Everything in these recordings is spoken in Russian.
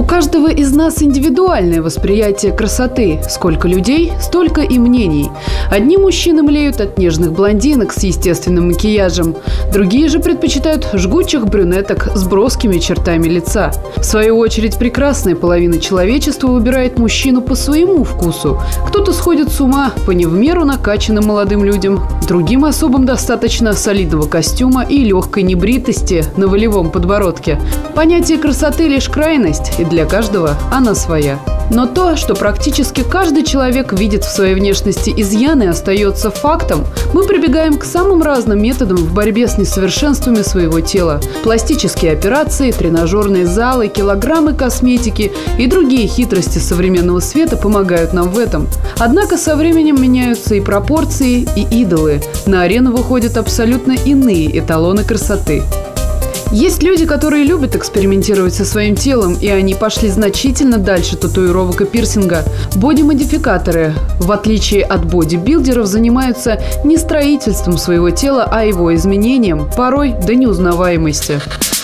У каждого из нас индивидуальное восприятие красоты. Сколько людей, столько и мнений. Одни мужчины млеют от нежных блондинок с естественным макияжем. Другие же предпочитают жгучих брюнеток с броскими чертами лица. В свою очередь, прекрасная половина человечества выбирает мужчину по своему вкусу. Кто-то сходит с ума по не в меру накачанным молодым людям. Другим особам достаточно солидного костюма и легкой небритости на волевом подбородке. Понятие красоты – лишь крайность, и для каждого она своя. Но то, что практически каждый человек видит в своей внешности изъяны, остается фактом. Мы прибегаем к самым разным методам в борьбе с несовершенствами своего тела. Пластические операции, тренажерные залы, килограммы косметики и другие хитрости современного света помогают нам в этом. Однако со временем меняются и пропорции, и идолы. На арену выходят абсолютно иные эталоны красоты. Есть люди, которые любят экспериментировать со своим телом, и они пошли значительно дальше татуировок и пирсинга. Боди-модификаторы, в отличие от бодибилдеров, занимаются не строительством своего тела, а его изменением, порой до неузнаваемости.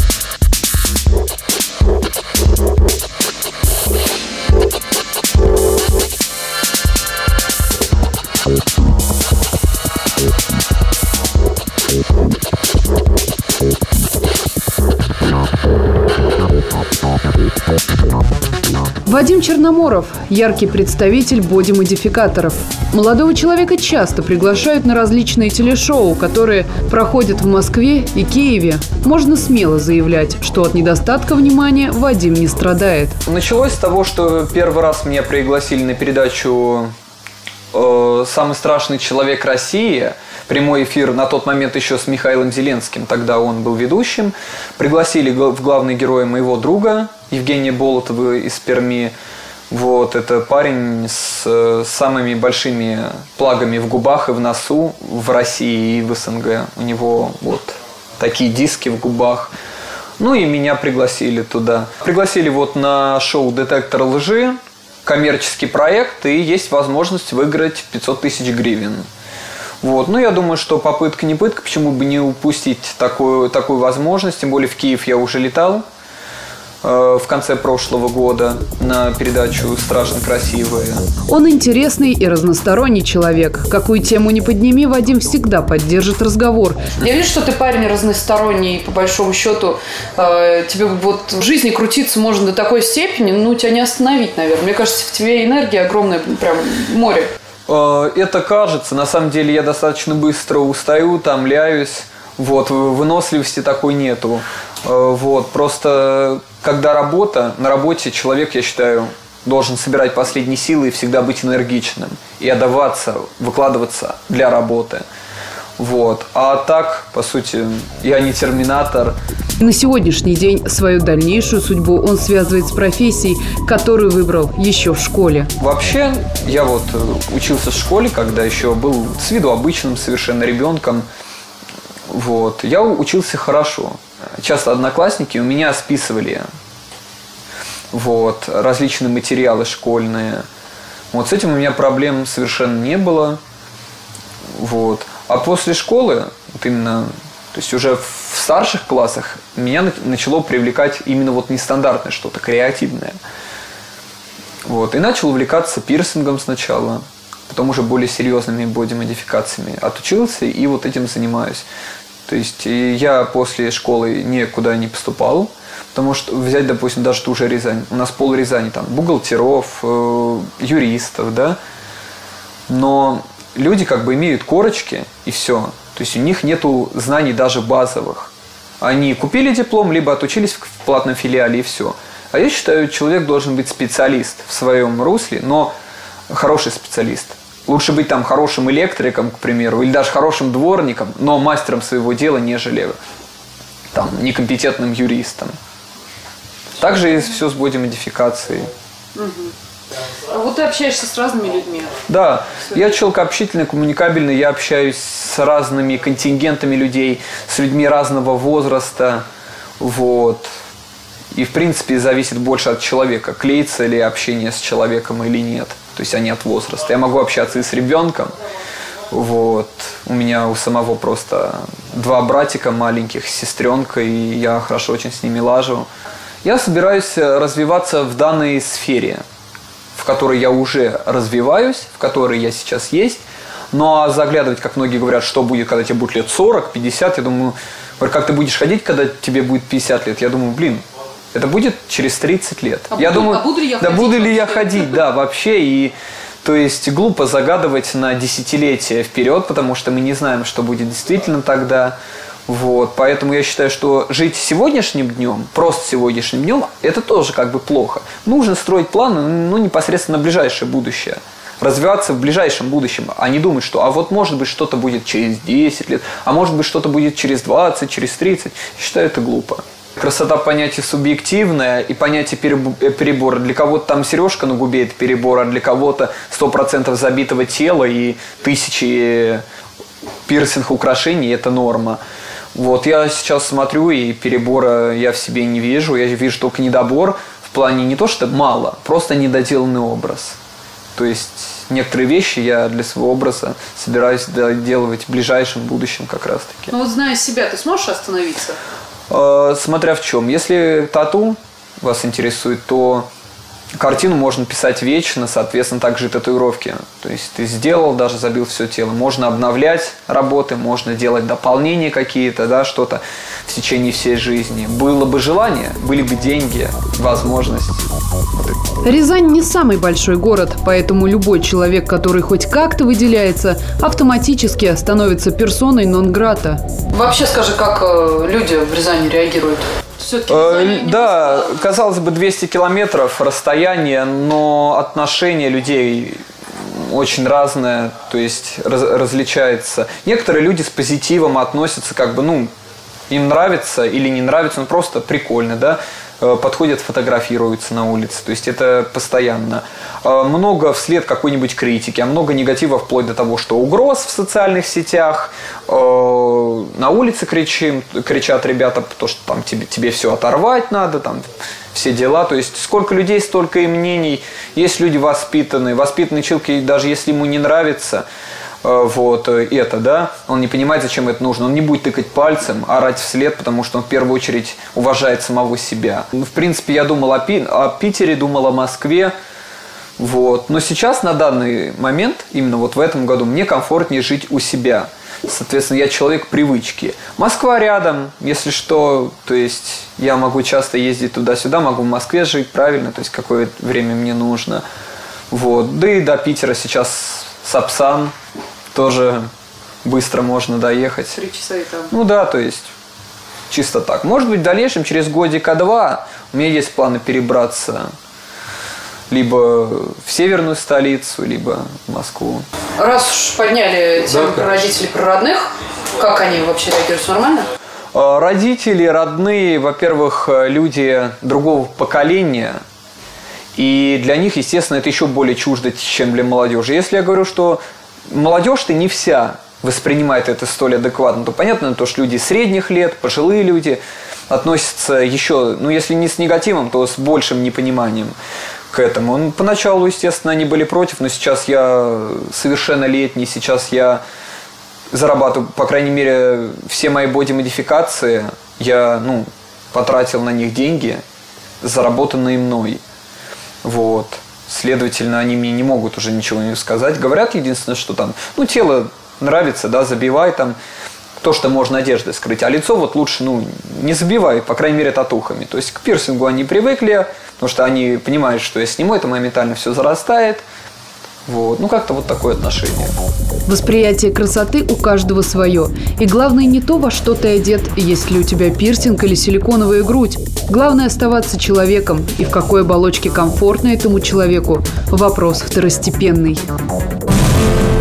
Вадим Черноморов – яркий представитель боди-модификаторов. Молодого человека часто приглашают на различные телешоу, которые проходят в Москве и Киеве. Можно смело заявлять, что от недостатка внимания Вадим не страдает. Началось с того, что первый раз меня пригласили на передачу «Самый страшный человек России». Прямой эфир на тот момент еще с Михаилом Зеленским, тогда он был ведущим. Пригласили в главные герои моего друга Евгения Болотова из Перми. Вот, это парень с самыми большими плагами в губах и в носу в России и в СНГ. У него вот такие диски в губах. Ну и меня пригласили туда. Пригласили вот на шоу «Детектор лжи», коммерческий проект, и есть возможность выиграть 500 тысяч гривен. Вот. Ну, я думаю, что попытка не пытка, почему бы не упустить такую возможность. Тем более в Киев я уже летал в конце прошлого года на передачу «Страшно красивые». Он интересный и разносторонний человек. Какую тему ни подними, Вадим всегда поддержит разговор. Я вижу, что ты парень разносторонний, по большому счету. Тебе вот в жизни крутиться можно до такой степени, ну, тебя не остановить, наверное. Мне кажется, в тебе энергия огромная, прям море. Это кажется. На самом деле я достаточно быстро устаю, томляюсь. Вот, выносливости такой нету. Вот, просто когда на работе человек, я считаю, должен собирать последние силы и всегда быть энергичным. И отдаваться, выкладываться для работы. Вот. А так, по сути, я не терминатор. На сегодняшний день свою дальнейшую судьбу он связывает с профессией, которую выбрал еще в школе. Вообще, я вот учился в школе, когда еще был с виду обычным совершенно ребенком. Вот. Я учился хорошо. Часто одноклассники у меня списывали вот, различные материалы школьные. Вот с этим у меня проблем совершенно не было. Вот. А после школы, вот именно, то есть уже в старших классах, меня начало привлекать именно вот нестандартное что-то, креативное. Вот. И начал увлекаться пирсингом сначала, потом уже более серьезными боди-модификациями. Отучился и вот этим занимаюсь. То есть я после школы никуда не поступал, потому что взять, допустим, даже ту же Рязань. У нас пол Рязани там бухгалтеров, юристов, да. Но люди как бы имеют корочки и все. То есть у них нету знаний даже базовых. Они купили диплом, либо отучились в платном филиале и все. А я считаю, человек должен быть специалист в своем русле, но хороший специалист. Лучше быть там хорошим электриком, к примеру, или даже хорошим дворником, но мастером своего дела, нежели там некомпетентным юристом. Также и все с боди-модификацией. А вот ты общаешься с разными людьми? Да, я человек общительный, коммуникабельный, я общаюсь с разными контингентами людей, с людьми разного возраста, вот. И, в принципе, зависит больше от человека, клеится ли общение с человеком или нет. То есть, а не от возраста. Я могу общаться и с ребенком. Вот. У меня у самого просто 2 братика маленьких, сестренка, и я хорошо очень с ними лажу. Я собираюсь развиваться в данной сфере, в которой я уже развиваюсь, в которой я сейчас есть. Ну, а заглядывать, как многие говорят, что будет, когда тебе будет лет 40, 50, я думаю, как ты будешь ходить, когда тебе будет 50 лет? Я думаю, это будет через 30 лет. Буду ли я ходить, да, вообще. И, то есть, глупо загадывать на десятилетия вперед, потому что мы не знаем, что будет действительно тогда. Вот. Поэтому я считаю, что жить сегодняшним днем, просто сегодняшним днем, это тоже как бы плохо. Нужно строить планы, непосредственно на ближайшее будущее. Развиваться в ближайшем будущем, а не думать, что вот может быть что-то будет через 10 лет, а может быть что-то будет через 20, через 30. Я считаю, это глупо. Красота – понятие субъективное и понятие перебора. Для кого-то там сережка на губе – это перебор, а для кого-то 100% забитого тела и тысячи пирсинг украшений – это норма. Вот я сейчас смотрю, и перебора я в себе не вижу. Я вижу только недобор в плане не то, что мало, просто недоделанный образ. То есть некоторые вещи я для своего образа собираюсь доделывать в ближайшем будущем как раз-таки. Ну вот зная себя, ты сможешь остановиться? Смотря в чем. Если тату вас интересует, то картину можно писать вечно, соответственно, также и татуировки. То есть ты сделал, даже забил все тело. Можно обновлять работы, можно делать дополнения какие-то, да, что-то в течение всей жизни. Было бы желание, были бы деньги, возможности. Рязань не самый большой город, поэтому любой человек, который хоть как-то выделяется, автоматически становится персоной нон-грата. Вообще скажи, как люди в Рязани реагируют? Да, казалось бы, 200 километров расстояние, но отношение людей очень разное, то есть различается. Некоторые люди с позитивом относятся, им нравится или не нравится, просто прикольно, да, подходят, фотографируются на улице, то есть это постоянно. Много вслед какой-нибудь критики, а много негатива вплоть до того, что угроз в социальных сетях, на улице кричат ребята, то, что там тебе все оторвать надо, там все дела, то есть сколько людей, столько и мнений. Есть люди воспитанные человек, даже если ему не нравится да, он не понимает, зачем это нужно, он не будет тыкать пальцем, орать вслед, потому что он в первую очередь уважает самого себя. В принципе, я думал о Питере, думал о Москве, но сейчас, на данный момент, именно в этом году, мне комфортнее жить у себя. Соответственно, я человек привычки. Москва рядом, если что, то есть я могу часто ездить туда-сюда, могу в Москве жить, правильно, то есть какое время мне нужно. Да и до Питера сейчас Сапсан, тоже быстро можно доехать. 3 часа и там. То есть чисто так. Может быть, в дальнейшем, через годика-два, у меня есть планы перебраться либо в северную столицу, либо в Москву. Раз уж подняли тему про родителей, про родных, как они вообще реагируют? Нормально? Родители, родные, во-первых, люди другого поколения. И для них, естественно, это еще более чуждо, чем для молодежи. Если я говорю, что молодежь-то не вся воспринимает это столь адекватно, то понятно, что люди средних лет, пожилые люди относятся еще, если не с негативом, то с большим непониманием к этому. Поначалу, естественно, они были против, но сейчас я совершеннолетний, сейчас я зарабатываю, по крайней мере, все мои боди-модификации, я, потратил на них деньги, заработанные мной. Следовательно, они мне не могут уже ничего не сказать. Говорят единственное, что там, тело нравится, да, забивай там то, что можно одеждой скрыть. А лицо лучше, не забивай, по крайней мере, татухами. То есть к пирсингу они привыкли, потому что они понимают, что я сниму, это моментально все зарастает. Как-то такое отношение. Восприятие красоты у каждого свое. И главное не то, во что ты одет, есть ли у тебя пирсинг или силиконовая грудь. Главное оставаться человеком. И в какой оболочке комфортно этому человеку – вопрос второстепенный.